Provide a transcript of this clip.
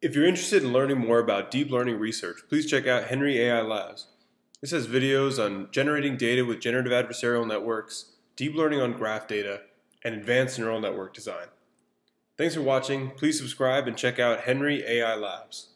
If you're interested in learning more about deep learning research, please check out Henry AI Labs. This has videos on generating data with generative adversarial networks, deep learning on graph data, and advanced neural network design. Thanks for watching. Please subscribe and check out Henry AI Labs.